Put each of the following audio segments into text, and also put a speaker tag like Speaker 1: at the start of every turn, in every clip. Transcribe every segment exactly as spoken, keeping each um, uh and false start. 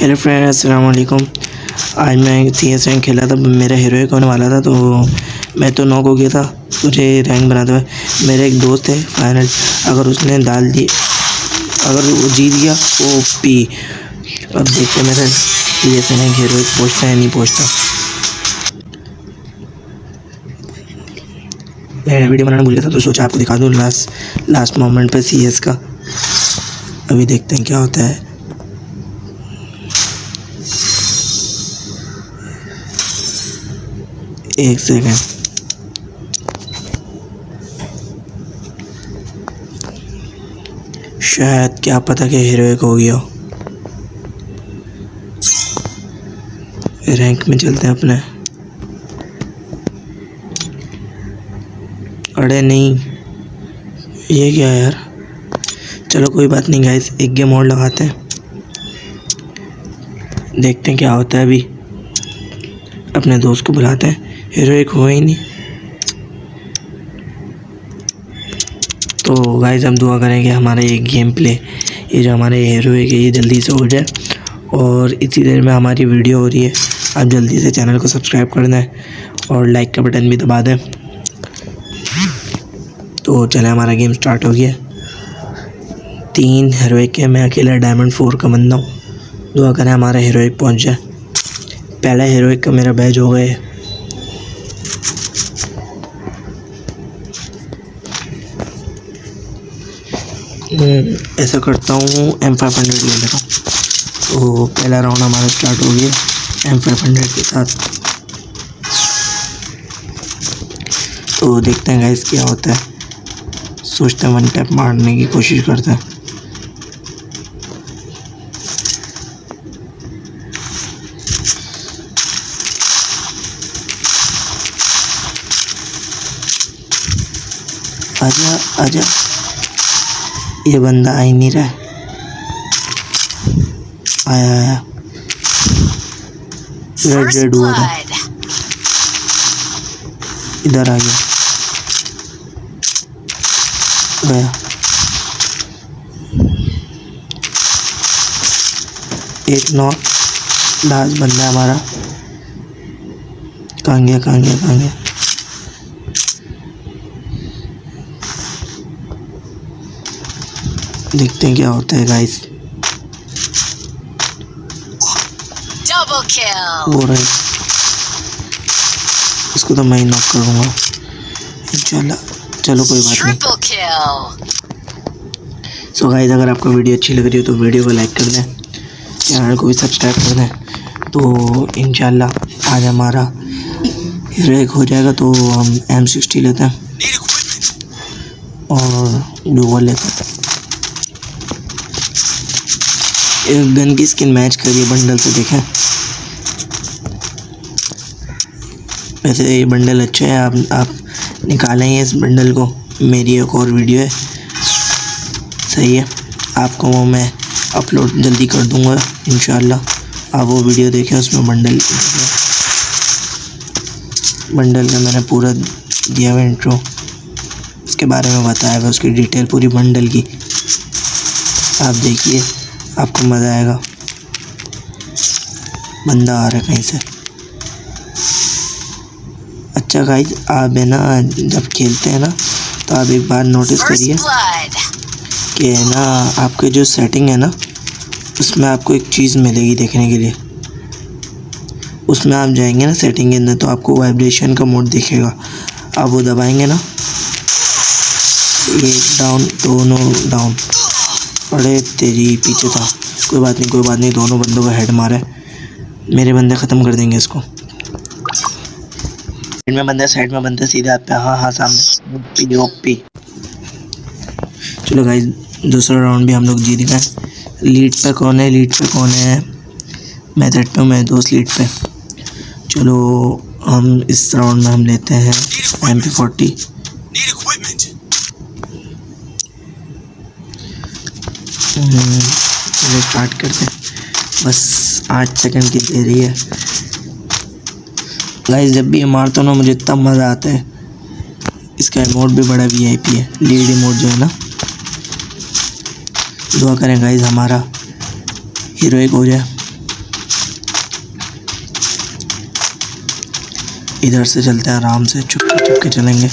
Speaker 1: Hello friends, अस्सलाम वालेकुम। आज मैं सी एस रैंक खेला था, मेरा हीरोइक होने वाला था, तो मैं तो नॉक हो गया था। मुझे रैंक बनाते हुए मेरा एक दोस्त है फाइनल, अगर उसने डाल दी, अगर वो जीत गया ओ पी। अब देखते मेरा सी एस रैंक हीरोइक पहुँचता है नहीं पहुँचता। मैं वीडियो बनाना भूल गया था तो सोचा आपको दिखा दूँ लास्ट लास्ट मोमेंट पे सी एस का। अभी देखते हैं क्या होता है। एक सेकेंड, शायद क्या पता कि हीरोइक हो गया। रैंक में चलते हैं अपने। अरे नहीं, ये क्या है यार। चलो कोई बात नहीं गाइस, एक गेम और लगाते हैं, देखते हैं क्या होता है। अभी अपने दोस्त को बुलाते हैं, हीरोइक हुआ ही नहीं। तो गाइस हम दुआ करेंगे हमारा ये गेम प्ले, ये जो हमारे हीरोइक है ये जल्दी से हो जाए। और इसी देर में हमारी वीडियो हो रही है, आप जल्दी से चैनल को सब्सक्राइब कर दें और लाइक का बटन भी दबा दें। तो चले, हमारा गेम स्टार्ट हो गया। तीन हीरोइक है, मैं अकेला डायमंड फोर का बंदा हूँ। दुआ करें हमारा हीरोइक पहुँच जाए। पहला हीरोइक का मेरा बैच हो गया है। ऐसा करता हूँ, एम फाइव हंड्रेड ले लेता हूँ। तो पहला राउंड हमारा स्टार्ट हो गया एम फाइव हंड्रेड के साथ। तो देखते हैं गाइस क्या होता है। सोचते हैं वन टैप मारने की कोशिश करते हैं। आजा आजा, ये बंदा आ ही नहीं रहा है। आया आया, रेड रेड हुआ था, इधर आ गया, गया। एक नॉक, लास्ट बंदा हमारा। कहाँ गया कहाँ गया कहाँ गया। देखते हैं क्या होता है गाइस।
Speaker 2: डबल किल
Speaker 1: हो रहा है, इसको तो मैं ही नॉक करूँगा इंशाल्लाह। चलो कोई बात नहीं।
Speaker 2: ट्रिपल किल।
Speaker 1: सो गाइस, अगर आपको वीडियो अच्छी लग रही हो तो वीडियो को लाइक कर दें, चैनल को भी सब्सक्राइब कर दें। तो इंशाल्लाह आज हमारा हीरोइक हो जाएगा। तो हम एम सिक्सटी लेते हैं और डुअल लेते हैं। एक गन की स्किन मैच करिए बंडल से, देखें। वैसे ये बंडल अच्छा है, आप आप निकालेंगे इस बंडल को। मेरी एक और वीडियो है, सही है, आपको वो मैं अपलोड जल्दी कर दूंगा इंशाल्लाह। आप वो वीडियो देखें, उसमें बंडल बंडल का मैंने पूरा दिया हुआ इंट्रो, उसके बारे में बताया हुआ, उसकी डिटेल पूरी बंडल की। आप देखिए, आपको मज़ा आएगा। बंदा आ रहा है कहीं से। अच्छा गाइस, आप है ना जब खेलते हैं ना तो आप एक बार नोटिस करिए कि है ना आपके जो सेटिंग है ना उसमें आपको एक चीज़ मिलेगी देखने के लिए। उसमें आप जाएंगे ना सेटिंग के अंदर, तो आपको वाइब्रेशन का मोड दिखेगा। आप वो दबाएंगे ना, एक डाउन, दोनों डाउन। अरे तेरी पीछे था, कोई बात नहीं कोई बात नहीं, दोनों बंदों का हेड मारा है। मेरे बंदे ख़त्म कर देंगे इसको। साइड में बंदे, साइड में बंदे, सीधे आप पे। हाँ हाँ सामने ओपी। चलो गाइस, दूसरा राउंड भी हम लोग जीत गए। लीड पे कौन है, लीड पे कौन है? मैं थर्ड पे हूँ, मैं दोस्त लीड पे। चलो हम इस राउंड में हम लेते हैं एम पी फोर्टी। चलो स्टार्ट करते हैं, बस आठ सेकंड की देरी है। गाइस जब भी ये मारता हूँ ना मुझे इतना मज़ा आता है। इसका इमोट भी बड़ा वी आई पी है, लीड इमोट जो है ना। दुआ करें गाइस हमारा हीरोइक हो जाए। इधर से चलते हैं आराम से, चुपके चुपके चलेंगे।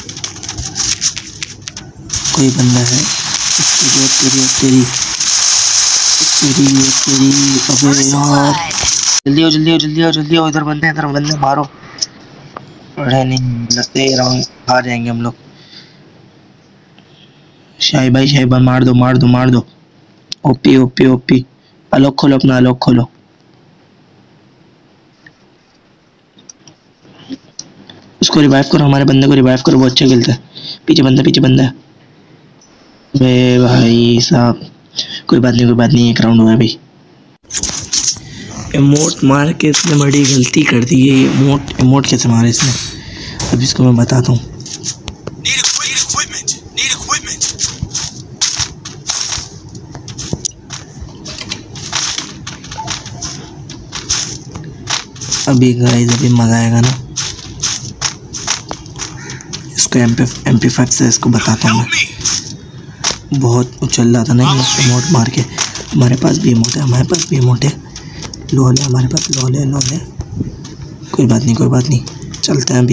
Speaker 1: कोई बंदा है, तेरी तेरी तेरी तेरी तेरी अबे यार, जल्दी हो जल्दी हो जल्दी हो जल्दी हो, इधर बंदे इधर बंदे मारो। अरे नहीं, लगते ही राउंड हार जाएंगे हम लोग। शाही भाई शाही भाई मार दो मार दो मार दो। OP OP OP. अलोक खोलो अपना, अलोक खोलो। उसको रिवाइव करो, हमारे बंदे को रिवाइव करो, वो अच्छा खेलता है। पीछे बंदा पीछे बंदा है। बे भाई साहब, कोई बात नहीं कोई बात नहीं, एक राउंड हुआ है भाई। इमोट मार के इसने बड़ी गलती कर दी है। इमोट इमोट कैसे मारे इसने, अब इसको मैं बताता हूँ। अभी गाइस अभी मजा आएगा ना। इसको M P M P five से इसको बताता हूँ मैं। बहुत उछल रहा था ना इमोट मार के। हमारे पास भी इमोट है, हमारे पास भी इमोट है। लोल है हमारे पास, लोल है लोल है। कोई बात नहीं कोई बात नहीं, चलते हैं अभी।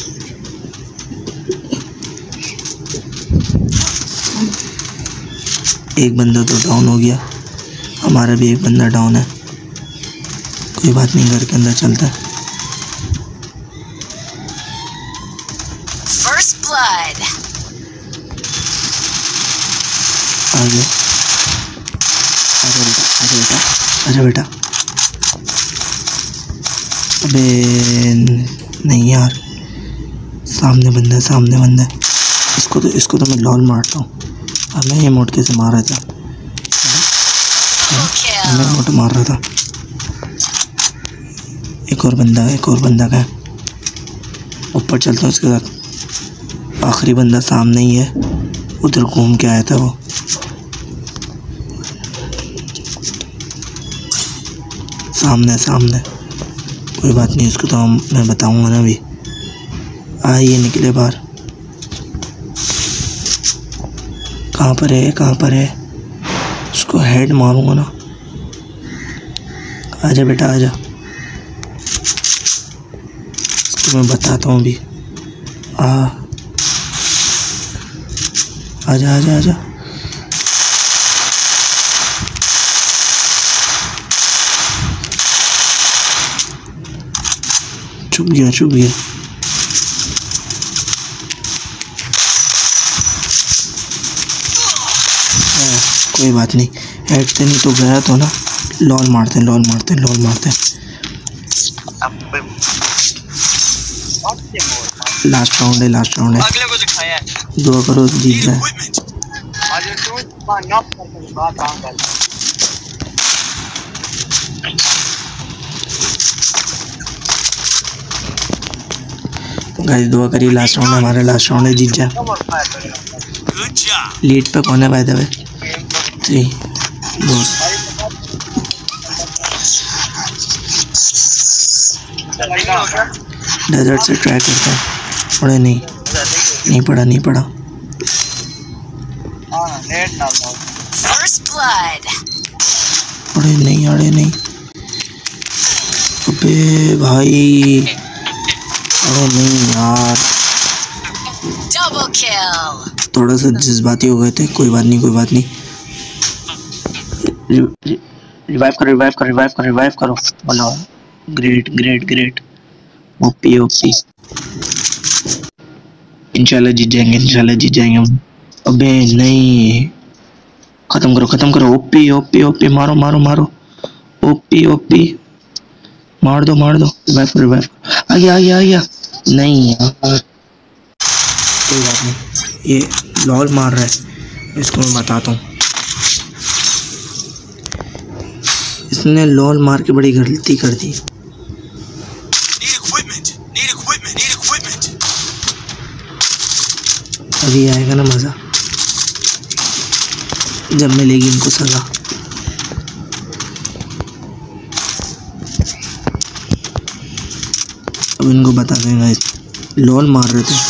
Speaker 1: एक बंदा तो डाउन हो गया, हमारा भी एक बंदा डाउन है। कोई बात नहीं, घर के अंदर चलता है।
Speaker 2: First blood.
Speaker 1: आ गया, आजा बेटा आजा बेटा आजा बेटा। अबे नहीं यार, सामने बंदा है सामने बंदा है। इसको तो इसको तो मैं लॉल मारता हूँ। अब मैं ये मोट कैसे मार रहा था, मैं मोट मार रहा था। एक और बंदा है, एक और बंदा का है। ऊपर चलता हूँ उसके साथ। आखिरी बंदा सामने ही है, उधर घूम के आया था वो। सामने सामने, कोई बात नहीं, उसको तो हम मैं बताऊंगा ना अभी। आइए निकले बाहर। कहाँ पर है कहाँ पर है, उसको हेड मारूंगा ना। आजा बेटा आजा, इसको मैं बताता हूँ अभी। आ आजा आजा आजा। चुप गया चुप गया। कोई बात नहीं, हेड से नहीं तो गया तो ना। लॉल मारते हैं लॉल मारते हैं लॉल मारते हैं। लास्ट राउंड है लास्ट राउंड है।
Speaker 3: अगले को दिखाया है।
Speaker 1: दुआ करो जीत जाए। गाइस दुआ करिए, लास्ट राउंड है हमारा, लास्ट राउंड है, जीत जाए। लीड पे कौन है बाय द वे? थ्री दो। डेजर्ट से ट्राई करता है। पड़े नहीं नहीं पड़ा नहीं पड़ा। अरे नहीं अरे नहीं, अबे भाई, अरे नहीं यार, थोड़ा सा जज्बाती हो गए थे। कोई बात नहीं कोई बात नहीं। रिवाइव करो रिवाइव करो रिवाइव करो रिवाइव करो। बोलो great great great. OP OP, इंशाल्लाह जीत जाएंगे इंशाल्लाह जीत जाएंगे हम। अबे नहीं, खत्म करो खत्म करो। ओपी ओपी ओपी, मारो मारो मारो। ओपी ओपी, मार दो मार दो। रिवाइव करो रिवाइव। आ गया आ गया आ गया। नहीं यार, कोई बात नहीं, ये लॉल मार रहा है, इसको मैं बताता हूँ। इसने लॉल मार के बड़ी गलती कर दी। अभी आएगा ना मज़ा, जब मिलेगी इनको सज़ा। अब इनको बता देंगे, लॉल मार रहे थे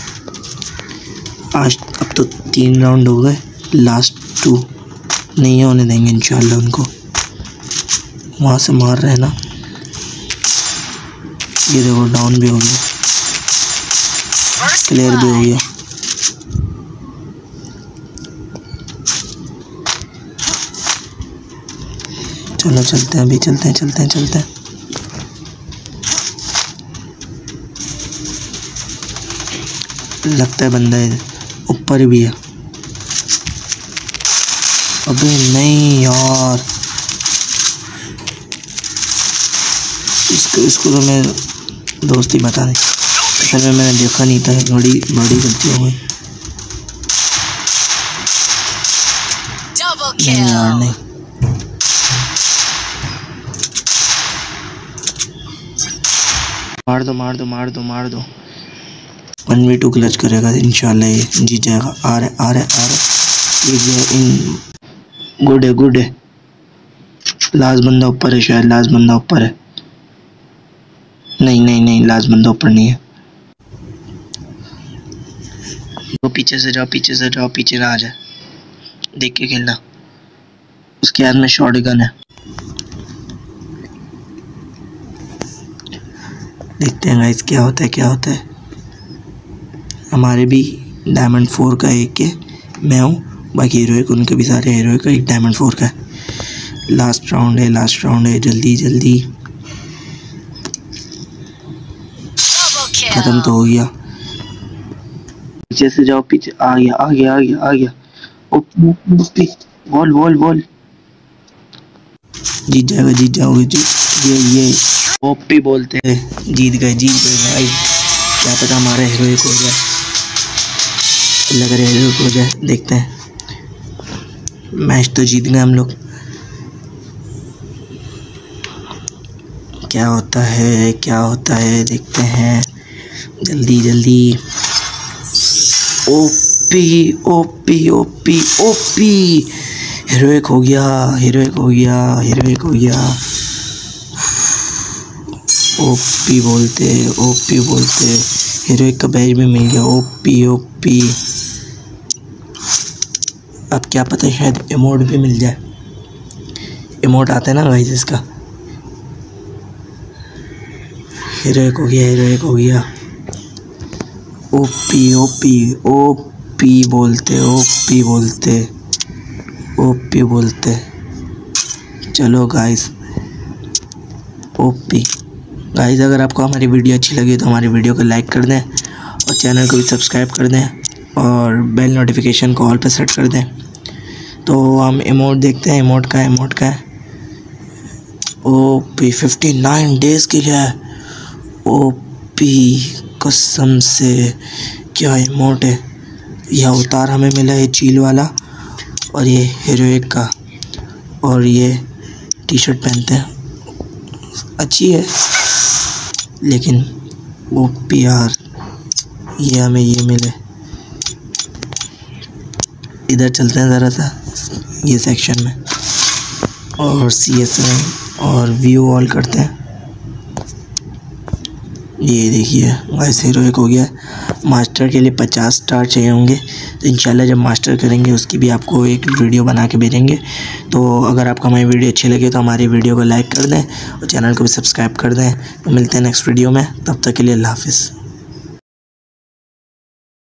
Speaker 1: आज। अब तो तीन राउंड हो गए, लास्ट टू नहीं होने देंगे इंशाल्लाह उनको। वहाँ से मार रहे हैं ना, ये देखो डाउन भी हो गया, क्लियर भी हो गया। चलो चलते हैं, अभी चलते हैं चलते हैं चलते हैं। लगता है बंदा ऊपर भी है। अबे नहीं यार, इसको इसको तो मैं दोस्ती बता दी, असल में मैंने देखा नहीं था, बड़ी बड़ी गलती हो गई। नहीं यार नहीं, मार दो मार दो मार दो मार दो। वन वी टू क्लच करेगा इंशाल्लाह, ये जीत जाएगा। आ रहा आ रहा आ रहा ये इन गुड है गुड है। लास्ट बंदा ऊपर है शायद, लास्ट बंदा ऊपर है। नहीं नहीं नहीं, लास्ट बंदा ऊपर नहीं है। वो पीछे से जाओ, पीछे से जाओ, पीछे ना आ जाए, देख के खेलना। उसके हाथ में शॉट गन है। देखते हैं गाइस क्या होता है क्या होता है। हमारे भी डायमंड फोर का एक है, मैं हूँ, बाकी हीरोइक उनके भी सारे हीरोइक का एक डायमंड फोर का है। लास्ट राउंड है, लास्ट राउंड है, जल्दी जल्दी खत्म तो हो गया। पीछे से जाओ, पीछे आ गया आ गया आ गया आ गया। बॉल बॉल बॉल, जीत जाएगा जीत जाओगे जी। ये ये ओपी बोलते हैं, जीत गए जीत गए भाई। क्या पता हमारा हीरोइक हो जाए, अल्लाह करे हीरोइक हो जाए। देखते हैं, मैच तो जीत गए हम लोग। क्या होता है क्या होता है देखते हैं, जल्दी जल्दी। OP OP OP OP, heroic हो गया हीरोइक हो गया हीरोइक हो गया। ओपी बोलते ओपी बोलते, हीरोइक का बैज भी मिल गया। ओपी ओपी, अब क्या पता शायद इमोट भी मिल जाए। इमोट आता है ना गाइस इसका। हीरोइक हो गया हीरोइक हो गया। ओपी ओपी ओपी बोलते ओपी बोलते ओपी बोलते। चलो गाइस, ओपी गाइस, अगर आपको हमारी वीडियो अच्छी लगी तो हमारी वीडियो को लाइक कर दें और चैनल को भी सब्सक्राइब कर दें और बेल नोटिफिकेशन को ऑल पे सेट कर दें। तो हम इमोट देखते हैं, इमोट का है इमोट का है। ओपी फिफ्टी नाइन डेज़ के लिए है। ओपी कसम से क्या इमोट है। यह अवतार हमें मिला है चील वाला, और ये हीरोइक का, और ये टी शर्ट पहनते हैं, अच्छी है लेकिन ओपी यार, ये हमें ये मिले। इधर चलते हैं ज़रा सा ये सेक्शन में, और सी एस में और व्यू ऑल करते हैं। ये देखिए गाइस, हीरोइक हो गया। मास्टर के लिए पचास स्टार चाहिए होंगे, तो इंशाल्लाह जब मास्टर करेंगे उसकी भी आपको एक वीडियो बना के भेजेंगे। तो अगर आपको हमारी वीडियो अच्छी लगे तो हमारी वीडियो को लाइक कर दें और चैनल को भी सब्सक्राइब कर दें। तो मिलते हैं नेक्स्ट वीडियो में, तब तक के लिए अल्लाह हाफिज़।